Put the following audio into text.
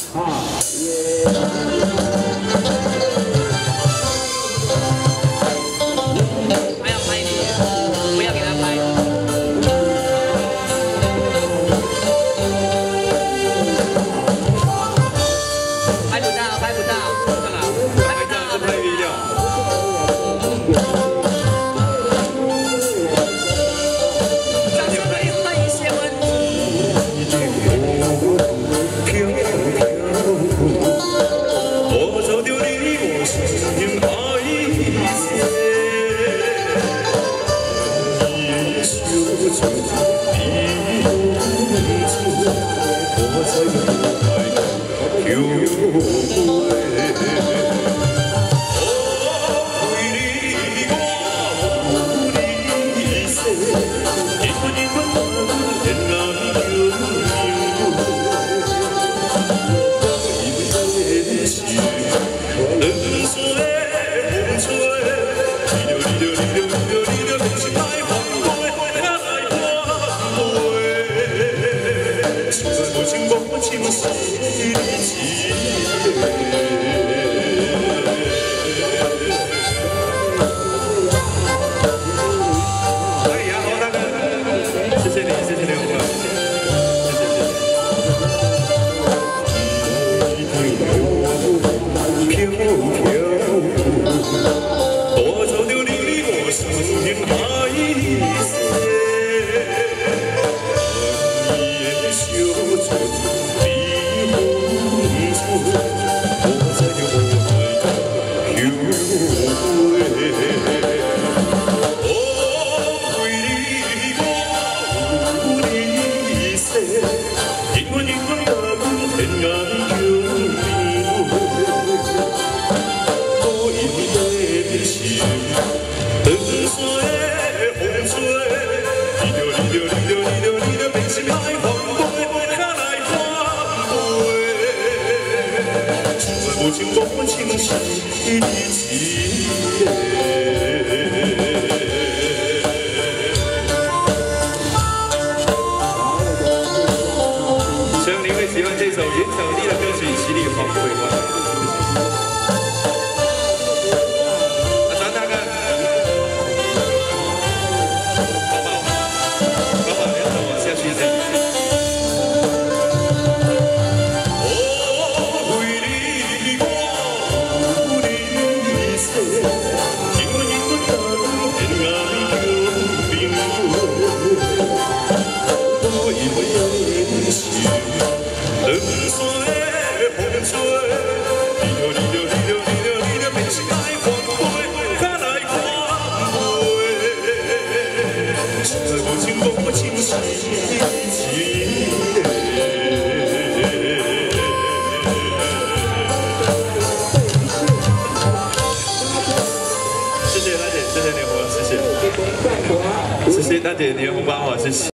他要拍你，不要给他拍。拍不到，拍不到，干嘛？拍不到，拍 V 掉。 无情无情是一起。希望你会喜欢这首袁小丽的歌曲《十里黄桂花》。阿传大哥，好不好？要走往下去这里。 谢谢大姐，谢谢你的红包，谢谢。谢谢大姐，你的红包，谢谢。